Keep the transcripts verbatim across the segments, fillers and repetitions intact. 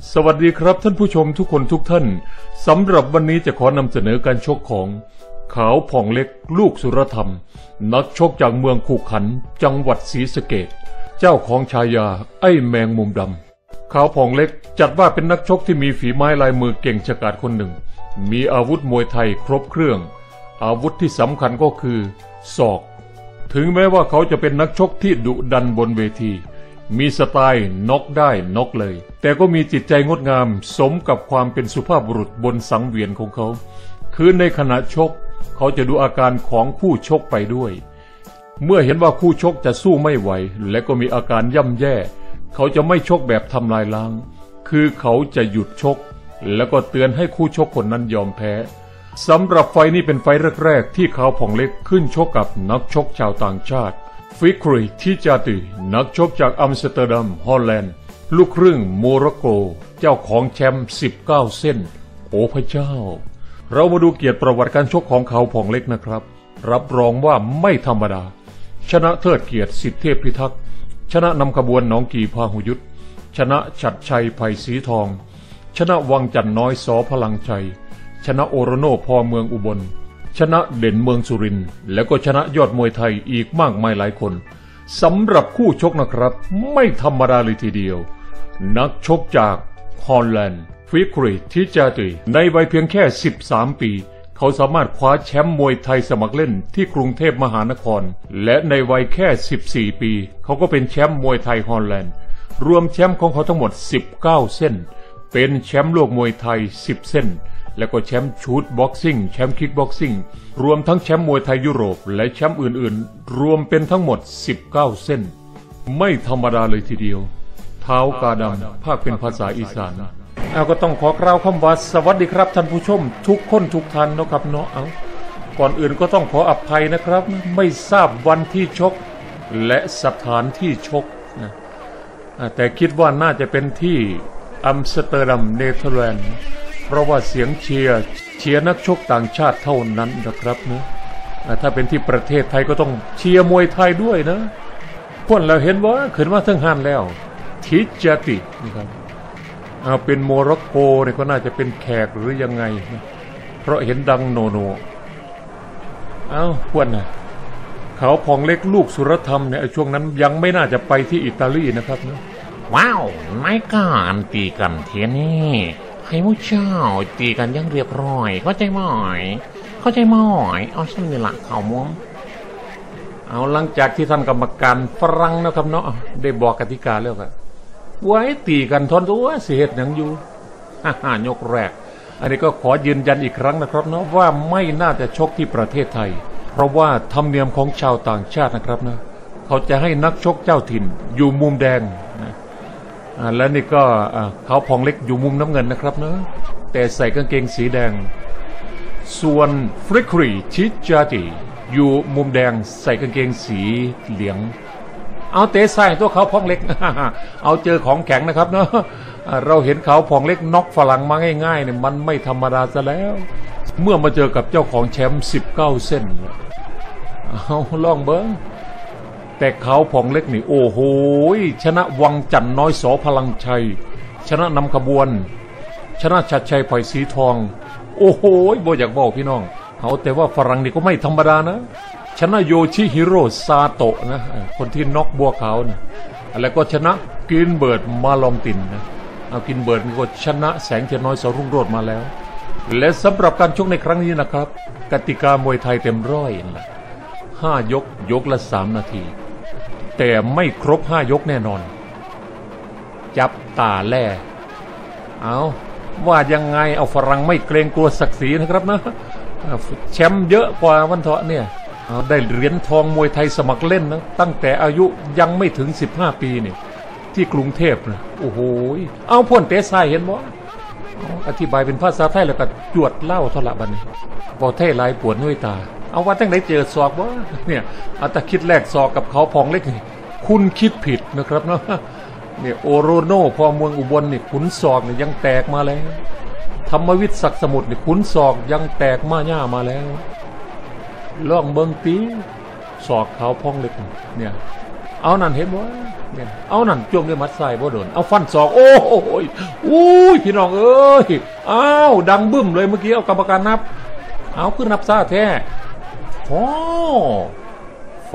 สวัสดีครับท่านผู้ชมทุกคนทุกท่านสำหรับวันนี้จะขอนำเสนอการชกของขาวผ่องเล็กลูกสุรธรรมนักชกจากเมืองขู่ขันจังหวัดศรีสะเกษเจ้าของฉายาไอ้แมงมุมดำขาวผ่องเล็กจัดว่าเป็นนักชกที่มีฝีไม้ลายมือเก่งฉกาจคนหนึ่งมีอาวุธมวยไทยครบเครื่องอาวุธที่สำคัญก็คือศอกถึงแม้ว่าเขาจะเป็นนักชกที่ดุดันบนเวทีมีสไตล์น็อกได้น็อกเลยแต่ก็มีจิตใจงดงามสมกับความเป็นสุภาพบุรุษบนสังเวียนของเขาคือในขณะชกเขาจะดูอาการของคู่ชกไปด้วยเมื่อเห็นว่าคู่ชกจะสู้ไม่ไหวและก็มีอาการย่ำแย่เขาจะไม่ชกแบบทำลายล้างคือเขาจะหยุดชกแล้วก็เตือนให้คู่ชกคนนั้นยอมแพ้สำหรับไฟนี้เป็นไฟแรกๆที่ขาวผ่องเล็กขึ้นชกกับนักชกชาวต่างชาติฟิกรีทิจาตินักชกจากอัมสเตอร์ดัมฮอลแลนด์ลูกครึ่งโมร็อกโกเจ้าของแชมป์สิบเก้าเส้นโอ้พระเจ้าเรามาดูเกียรติประวัติการชกของขาวผ่องเล็กนะครับรับรองว่าไม่ธรรมดาชนะเทิดเกียรติสิทธิเทพพิทักษ์ชนะนำขบวนหนองกี่พาหุยุทธชนะฉัตรชัยไผ่สีทองชนะวังจันน้อยสอพลังชัยชนะโอโรโนพอเมืองอุบลชนะเด่นเมืองสุรินทร์แล้วก็ชนะยอดมวยไทยอีกมากมายหลายคนสำหรับคู่ชกนะครับไม่ธรรมดาเลยทีเดียวนักชกจากฮอลแลนด์ฟิกรีทิจาติในวัยเพียงแค่สิบสามปีเขาสามารถคว้าแชมป์มวยไทยสมัครเล่นที่กรุงเทพมหานครและในวัยแค่สิบสี่ปีเขาก็เป็นแชมป์มวยไทยฮอลแลนด์รวมแชมป์ของเขาทั้งหมดสิบเก้าเส้นเป็นแชมป์โลกมวยไทยสิบเส้นแล้วก็แชมป์ชูตบ็อกซิ่งแชมป์คิกบ็อกซิ่งรวมทั้งแชมป์มวยไทยยุโรปและแชมป์อื่นๆรวมเป็นทั้งหมดสิบเก้าเส้นไม่ธรรมดาเลยทีเดียวเท้ากาดำภาคเป็นภาษาอีสานเอาก็ต้องขอกล่าวคำว่าสวัสดีครับท่านผู้ชมทุกคนทุกท่านนะครับเนาะเอาก่อนอื่นก็ต้องขออภัยนะครับไม่ทราบวันที่ชกและสถานที่ชกนะแต่คิดว่าน่าจะเป็นที่อัมสเตอร์ดัมเนเธอร์แลนด์เพราะว่าเสียงเชียร์เชียร์นักชกต่างชาติเท่านั้นนะครับนะถ้าเป็นที่ประเทศไทยก็ต้องเชียร์มวยไทยด้วยนะพวกเราเห็นว่าขึ้นมาทั้งหันแล้วทิจาตินะครับเอาเป็นโมร็อกโกเนี่ยก็น่าจะเป็นแขกหรือยังไงนะเพราะเห็นดังโนโนเอาพวกน่ะเขาผ่องเล็กลูกสุรธรรมเนี่ยช่วงนั้นยังไม่น่าจะไปที่อิตาลีนะครับนะว้าวไม่การตีกันเทียนี่ให้มุเจ้าตีกันยังเรียบร้อยเข้าใจมั้ยเข้าใจมั้ยเอาซึ่งนี่ละข่าวม้วงเอาหลังจากที่ท่านกรรมการฝรั่งนะครับเนาะได้บอกกติกาแล้วก็ไว้ตีกันทนตัวเสียเหตุหนังอยู่ฮ่ายกแรกอันนี้ก็ขอยืนยันอีกครั้งนะครับเนาะว่าไม่น่าจะชกที่ประเทศไทยเพราะว่าธรรมเนียมของชาวต่างชาตินะครับนะเขาจะให้นักชกเจ้าถิ่นอยู่มุมแดงนะและนี่ก็เขาผ่องเล็กอยู่มุมน้ำเงินนะครับเนาะแต่ใส่กางเกงสีแดงส่วนฟริกรีทิจาติอยู่มุมแดงใส่กางเกงสีเหลืองเอาเตะใส่ตัวเขาผ่องเล็กเอาเจอของแข็งนะครับเนาะเราเห็นเขาผ่องเล็กน็อกฝรั่งมาง่ายๆเนี่ยมันไม่ธรรมดาซะแล้วเมื่อมาเจอกับเจ้าของแชมป์สิบเก้าเส้นเอาลองเบิ้งแต่เขาผ่องเล็กนี่โอ้โหชนะวังจันน้อยสอพลังชัยชนะนำขบวนชนะชัดชัยไผ่สีทองโอ้โหบ่อยากบอกพี่น้องเอาแต่ว่าฝรั่งนี่ก็ไม่ธรรมดานะชนะโยชิฮิโร่ซาโตะนะคนที่น็อกบัวขาวนะแล้วก็ชนะกินเบิร์ดมาลองตินนะเอากินเบิร์ดก็ชนะแสงเทียนน้อยสอรุ่งโรจน์มาแล้วและสำหรับการชกในครั้งนี้นะครับกติกามวยไทยเต็มร้อยนะห้ายกยกละสามนาทีแต่ไม่ครบห้ายกแน่นอนจับตาแล่เอาว่ายังไงเอาฝรั่งไม่เกรงกลัวศักดิ์ศรีนะครับนะแชมป์เยอะกว่าวันเถาะเนี่ยได้เหรียญทองมวยไทยสมัครเล่นนะตั้งแต่อายุยังไม่ถึงสิบห้าปีเนี่ยที่กรุงเทพนะโอ้โหเอาพ่นเตะซ้ายเห็นบ่อธิบายเป็นภาษาไทยแล้วก็จวดเล่าเท่าละบัดนี้บ่เท่หลายปวดน้อยตาเอาว่าตั้งไหนเจอศอกวะเนี่ยอาตคิดแรกศอกกับเขาผ่องเล็กนี่คุณคิดผิดนะครับเนาะเนี่ยโอโรโนพอเมืองอุบลนี่ขุนศอกเนี่ยยังแตกมาแล้วธรรมวิทย์ศักดิ์สมุทรนี่ขุนศอกยังแตกมาหน้ามาแล้วล่องเบิงตีศอกเขาผ่องเล็กเนี่ยเอานั่นเห็นบ่เนี่ยเอานั่นจ้วงด้วยมัดใส่บ่โดนเอาฟันศอกโอ้ยอุ้ยพี่น้องเอ้ยอ้าวดังบึ้มเลยเมื่อกี้เอากรรมการนับเอาขึ้นนับซะแท้โอ้ไฟ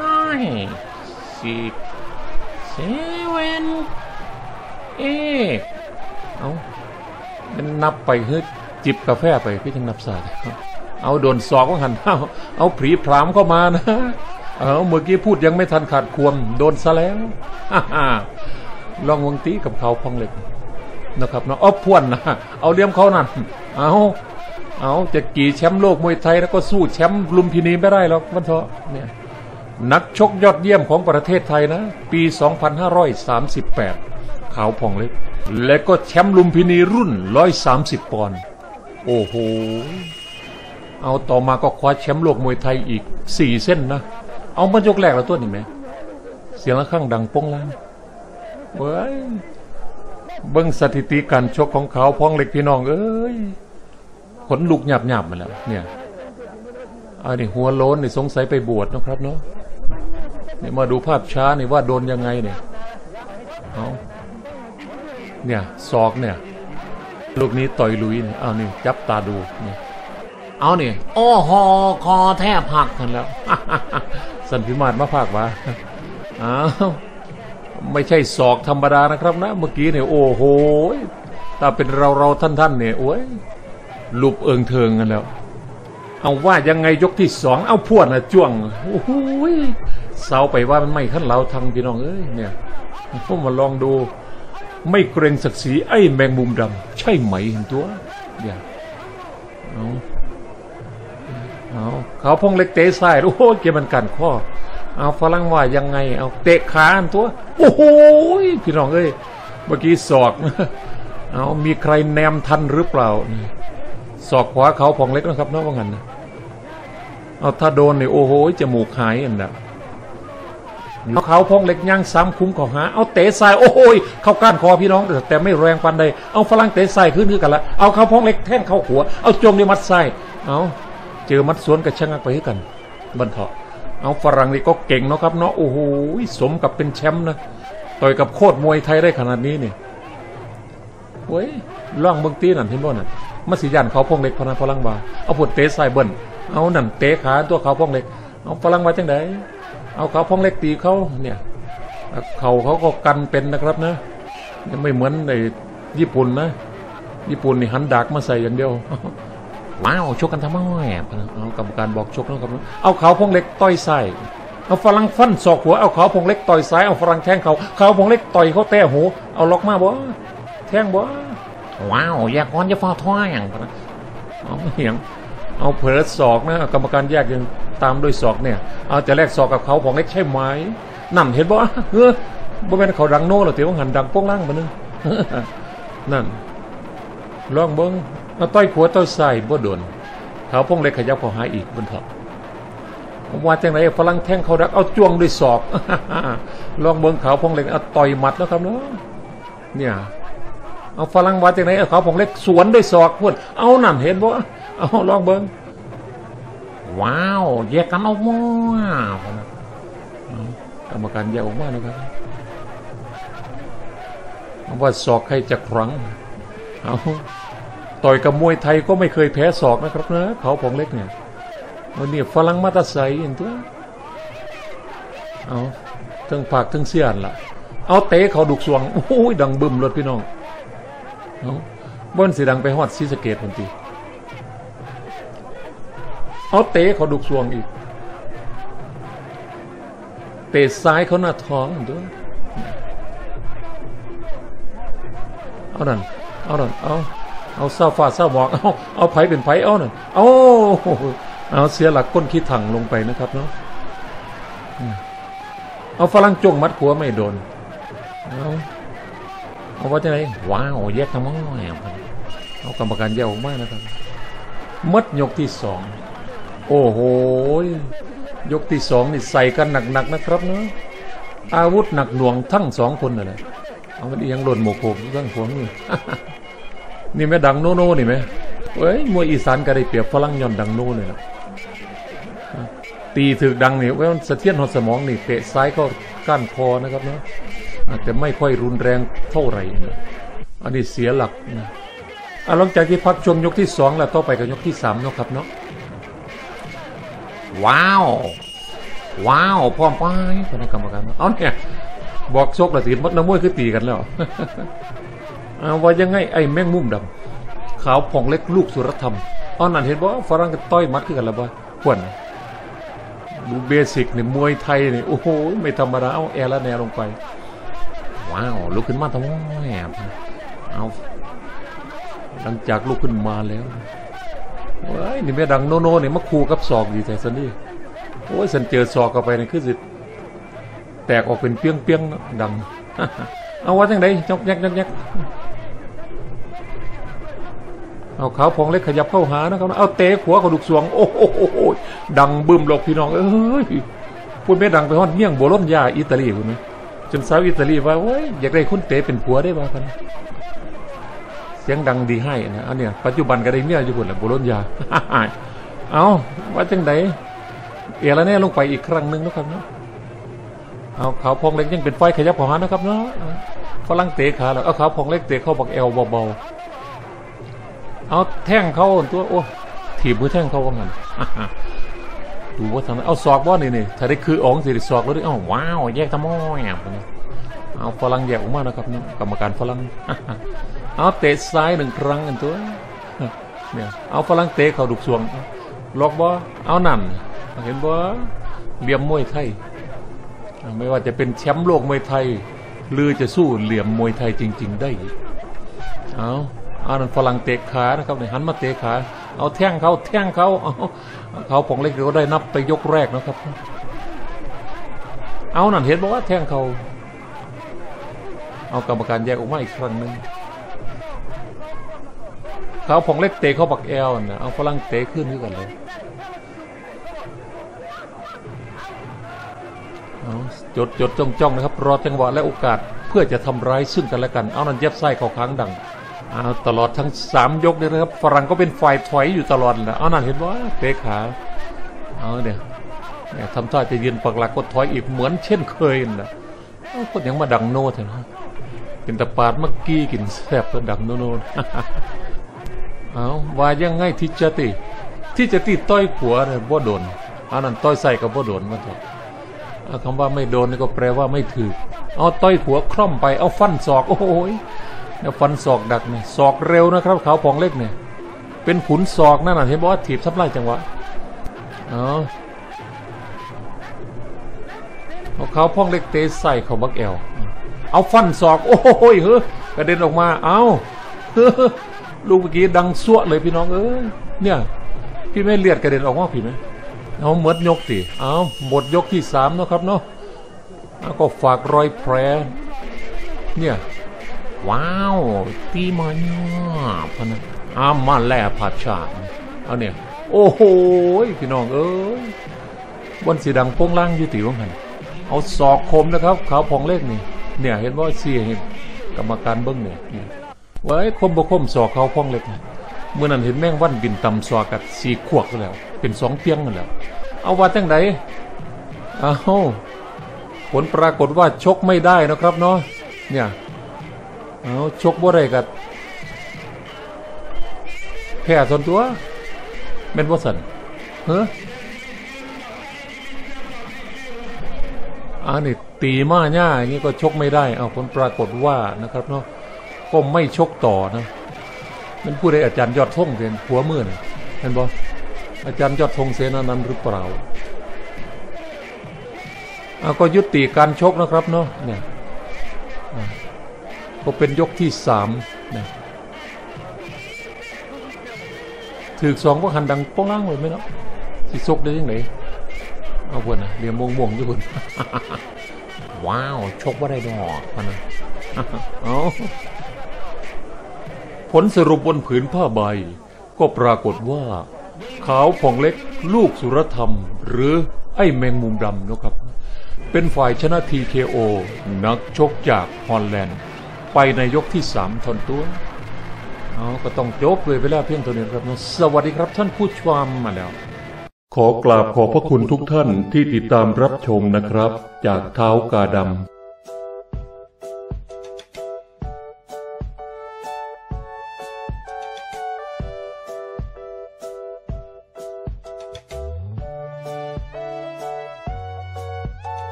สิบเซเว่นเอเอามันนับไปเฮ้ยจิบกาแฟไปพี่ถึงนับซะเอาโดนศอกว่าหันเอาเอาผีพรามเข้ามานะเอาเมื่อกี้พูดยังไม่ทันขาดควมโดนซะแล้วลองวงตีกับเขาพองเหล็กนะครับเนาะอ้อพ่วนนะเอาเลี้ยมเขานั่นเอาเอาจะกี่แชมป์โลกมวยไทยแล้วก็สู้แชมป์ลุมพินีไม่ได้หรอกมันเถอะเนี่ยนักชกยอดเยี่ยมของประเทศไทยนะปีสองพันห้าร้อยสามสิบแปดขาวพองเล็กและก็แชมป์ลุมพินีรุ่นหนึ่งร้อยสามสิบปอนด์โอ้โหเอาต่อมาก็คว้าแชมป์โลกมวยไทยอีกสี่เส้นนะเอามันยกแรกแล้วตัวนี่ไหมเสียงระฆังดังโป้งล่างเว้ยเบิ้งสถิติการชกของเขาพองเหล็กพี่น้องเอ้ยขนลุกหยาบหยาบมาแล้วเนี่ยอันนี้หัวโล้นนี่สงสัยไปบวชนะครับเนาะนี่มาดูภาพช้านี่ว่าโดนยังไงเนี่ยเอาเนี่ยศอกเนี่ยลูกนี้ต่อยลุยเนี่ยเอานี่จับตาดูเนี่ยเอาเนี่ยโอ้โหคอแทบหักกันแล้วสันพิมาศมาภาควะอ้าวไม่ใช่ศอกธรรมดานะครับนะเมื่อกี้เนี่ยโอ้โหถ้าเป็นเราเราท่านท่านเนี่ยโอ้ยลุบเอิงเทิงกันแล้วเอาว่ายังไงยกที่สองเอาพวดนะจ้วงโอ้โหเสาไปว่ามันไม่ขั้นเราทางพี่น้องเอ้ยเนี่ยพวกมาลองดูไม่เกรงศักดิ์ศรีไอ้แมงมุมดำใช่ไหมเห็นตัวเนี่ยเอาเอาเขาพงเล็กเตะซ้ายโอ้โหเกมมันกันข้อเอาฝรั่งว่ายังไงเอาเตะขาอันตัวโอ้โหพี่น้องเอ้ยเมื่อกี้ศอกเอามีใครแนมทันหรือเปล่าศอกขวาเขาพองเล็กนะครับน้องว่างั้นนะเอาถ้าโดนเนี่ยโอ้โหจมูกหายอันดับเอาเขาพองเล็กย่างซ้ำคุ้มขอหาเอาเตะซ้ายโอ้โหเข้าก้านคอพี่น้องแต่ไม่แรงปันใดเอาฝรั่งเตะซ้ายขึ้นขึ้นกันละเอาเขาพองเล็กแท่งเข้าหัวเอาจมในมัดซ้ายเอาเจอมัดสวนกับชะงักไปให้กันบันเถาะเอาฝรั่งนี่ก็เก่งเนาะครับเนาะโอ้โหสมกับเป็นแชมป์นะต่อยกับโคตรมวยไทยได้ขนาดนี้เนี่ยเว้ยล่องเบื้องตีนั่นเห็นบ่น่ะมัสยิดเขาพองเล็กพนันฝรั่งว่าเอาผุดเตะซ้ายเบิ้ลเอานั่นเตะขาตัวเขาพองเล็กเอาฝรั่งว่าจังไดเอาเขาพองเล็กตีเขาเนี่ยเขาเขาก็กันเป็นนะครับนะไม่เหมือนในญี่ปุ่นนะญี่ปุ่นนี่หันดากมาใส่อย่างเดียวว้าวชกกันทำไมเอากรรมการบอกชกนะครับเอาเขาพงเล็กต่อยซ้ายเอาฝรั่งฟันศอกหัวเอาเขาพงเล็กต่อยซ้ายเอาฝรั่งแทงเขาเขาพงเล็กต่อยเขาแตะหูเอาล็อกมาบ่แทงบ่ว้าวแยกก้อนจะฟาท้อยอย่างเอาเหียงเอาเผลอศอกนะกรรมการแยกยังตามด้วยศอกเนี่ยเอาจะแลกศอกกับเขาพงเล็กใช่ไหมนั่นเห็นบ่เออบ่เป็นเขาดังโน่หรอเตี๋ยวหันดังโป้งล่างมานึงนั่นลองเบิ้งเอาต่อยขวาต่อยซ้ายบ่โดนเขาพงเล็กขยับเขาหาอีกบนเถาะว่าจังไรฝรั่งแทงเขาดักเอาจ้วงด้วยศอกลองเบิ้งเขาพงเล็กเอาต่อยหมัดแล้วครับเนาะเนี่ยเอาฝรั่งว่าจังไรเอาเขาพงเล็กสวนด้วยศอกพูดเอานั่นเห็นบ่เอาลองเบิ้งว้าวแยกกันออกมากรรมการแยกออกมานะครับว่าศอกใครจะครั้งเอาต่อยกับมวยไทยก็ไม่เคยแพ้ศอกนะครับนะเขาพองเล็กเนี่ยวันนี้ฝรั่งมาตาใสเห็นตัวเอาทั้งปากทั้งเสี้ยนล่ะเอาเตะเขาดุกสวงโอ้ยดังบึ้มรถพี่น้องเอาบ้านสีดังไปฮอดศรีสะเกษทันทีเอาเตะเขาดุกสวงอีกเตะซ้ายเขาหน้าท้องด้วยเอานั่นเอานั่นเอาเอาเศร้าฟาเศร้าหมอกเอาเอาไผ่เป็นไผ่เอาหน่อยเอาเอาเสียหลักก้นขี้ถังลงไปนะครับเนาะเอาฝรั่งจ้วงมัดขัวไม่โดนเอาเอาว่าจะไหนว้าวแยกทำไมเอากรรมการแยกออกมานะครับมัดยกที่สองโอ้โหยกที่สองนี่ใส่กันหนักๆนะครับเนาะอาวุธหนักหน่วงทั้งสองคนเลยเอามันยังหล่นหมกโขกทั้งหัวมือนี่แม่ดังโน่โน่นี่ไหมเอ้ยมวยอีสานก็ได้เปรียบฝรั่งย้อนดังโน่เลยนะตีถึกดังนี่ว่ามันสะเทือนหัวสมองนี่เตะซ้ายก็ก้านคอนะครับเนาะแต่ไม่ค่อยรุนแรงเท่าไหร่นะอันนี้เสียหลักนะหลังจากที่พักชมยกที่สองแล้วต่อไปกับยกที่สามนะครับเนาะว้าวว้าวพร้อมไปคณะกรรมการเอาเนี่ยบอกซกละสิมัดน้ำมวยคือตีกันแล้วเอาว่ายังไงไอ้แมงมุมดำขาวผ่องเล็กลูกสุรธรรมเอานั่นเห็นบ่ฝรั่งก็ต้อยมัดขึ้นกันแล้วบ่ขวัญดูเบสิกเนี่ยมวยไทยเนี่ยโอ้โหไม่ธรรมดาเอาแอร์ละแนวลงไปว้าวลุกขึ้นมาทำไมเอาหลังจากลุกขึ้นมาแล้วว้ายนี่แม่ดังโนโน่เนี่ยมาคู่กับศอกดีแต่สันนี่โอ้ยสันเจอศอกเข้าไปนี่คือสิแตกออกเป็นเปี้ยงเปี้ยงดังเอาว่าจังไดจกแยกจกแยกเอาขาวพองเล็กขยับเข้าหานะครับเอาเตะขวาเขาดุกสวงโอ้โหดังบึ้มหลอกพี่น้องเอ้ยพูดไม่ดังไปฮอดเมี่ยงโบโลญญาอิตาลีคุณไหมจนสาวอิตาลีว่าโอ้ยอยากได้คนเตะเป็นผัวได้บ้างกันเสียงดังดีให้นะอันเนี้ยปัจจุบันก็ได้เมียอยู่คนละโบโลญญาเอาว่าจังไดเอละแน่ลงไปอีกครั้งหนึ่งนะครับเนาะเอาขาวพองเล็กยังเป็นไฟขยับเข้าหานะครับเนาะฝรั่งเตะขาแล้วเอาขาวพองเล็กเตะเข้าบักเอวเบาๆเอาแท่งเขาตัวโอ้ถีบมือแท่งเขาว่างั้นดูว่าทำเอาศอกว่านี่นี่ถ้าได้คืออ๋องสิศอกแล้วดิอ้าวว้าวแยกตะม้อยเอาฝรั่งแยกออกมานะครับเนี่ยกรรมการฝรั่งเอาเตะซ้ายหนึ่งครั้งกันตัวเนี่ยเอาฝรั่งเตะเขาดุกสวงล็อกบ่เอานั่นเห็นบ่เหลี่ยมมวยไทยไม่ว่าจะเป็นแชมป์โลกมวยไทยหรือจะสู้เหลี่ยมมวยไทยจริงๆได้เอาเอานั่นฝรั่งเตะขานะครับเนี่ยหันมาเตะขาเอาแท่งเขาแท่งเขาเอาเขาผงเล็กก็ได้นับไปยกแรกนะครับเอานั่นเห็นบอกว่าแท่งเขาเอากรรมการแยกออกมาอีกครั้งหนึ่งเขาผงเล็กเตะเขาปักแอลนะเอาฝรั่งเตะขึ้นด้วยกันเลยจดจดจ้องจ้องนะครับรอจังหวะและโอกาสเพื่อจะทำร้ายซึ่งกันและกันเอานั่นเย็บไส้เขาค้างดังเอาตลอดทั้งสามยกเลยนะครับฝรั่งก็เป็นฝ่ายถอยอยู่ตลอดแหละเอานั่นเห็นว่าเตะขาเอาเนี่ยทำท่าจะยืนปักหลักก็ถอยอีกเหมือนเช่นเคยแหละคนยังมาดังโน่เถอะนะเป็นตะปาดเมื่อกี้กินแซ่บแล้วดังโน่โน่เอาว่ายังไงที่จะตีที่จะตีต้อยขัวเนี่ยบ่โดนเอานั่นต้อยใส่กับบ่โดนมาเถอะคำว่าไม่โดนนี่ก็แปลว่าไม่ถือเอาต้อยหัวคล่อมไปเอาฟันศอกโอ้ยเนี่ยฟันศอกดักเนี่ยศอกเร็วนะครับขาวพองเล็กเนี่ยเป็นขุนศอกนั่นน่ะเห็นบอกว่าถีบทับไล่จังหวะเอาเอาขาวพองเล็กเตะใส่เขาบักแอลเอาฟันศอกโอ้ยเฮ้ยกระเด็นออกมาเอาลูกเมื่อกี้ดังซั่วเลยพี่น้องเอ้ยเนี่ยพี่ไม่เลียดกระเด็นออกมาผิดไหมเอาหมดยกสิเอาหมดยกที่สามนะครับเนาะก็ฝากรอยแผลเนี่ยว้าวตีมาเนี่ยพนะอามาแล่ผัดฉาเอาเนี่ยโอ้โหพี่น้องเอ้ยบนสีดังโป้งล่างยุติวงหันเอาศอกคมนะครับขาวพองเล็กนี่เนี่ยเห็นว่าเสียเห็นกรรมการเบิ้งเนี่ยไว้คมบะคมศอกขาวพองเล็กเมื่อนั้นเห็นแม่งวันบินต่ำศอกกัดสีขวกแล้วเป็นสองเปียงกันแล้วเอาว่าจังไหนเอาผลปรากฏว่าชกไม่ได้นะครับเนาะเนี่ยเอาชกบ่ได้กับแพ้ส่วนตัวเป็นบ่สันเฮ้ออันนี้ตีมาหน้าอย่างนี้ก็ชกไม่ได้เอาผลปรากฏว่านะครับเนาะก็ไม่ชกต่อนะมันพูดได้อาจารย์ยอดธงเป็นหัวมือนะเห็นบ่อาจารย์ยอดธงเสนานันท์หรือเปล่าเอาก็ยุติการชกนะครับเนาะเนี่ยก็เป็นยกที่สามนะถือสองพวกหันดังป้องล่างเลยไหมเนาะสิซกได้ยังไงเอาคนนะเรียมม่วงๆอยู่คนว้าวชกว่าได้ดอกพนะเอาผลสรุปบนผืนผ้าใบก็ปรากฏว่าขาวผ่องเล็กลูกสุรธรรมหรือไอ้แมงมุมดำนะครับเป็นฝ่ายชนะ ที เค โอ นักชกจากฮอลแลนด์ไปในยกที่สามทนตัวเอาก็ต้องจบเลยไปแล้วเพียงเท่านี้ครับสวัสดีครับท่านผู้ชมมาแล้วขอกราบขอบพระคุณทุกท่านที่ติดตามรับชมนะครับจากเท้ากาดำ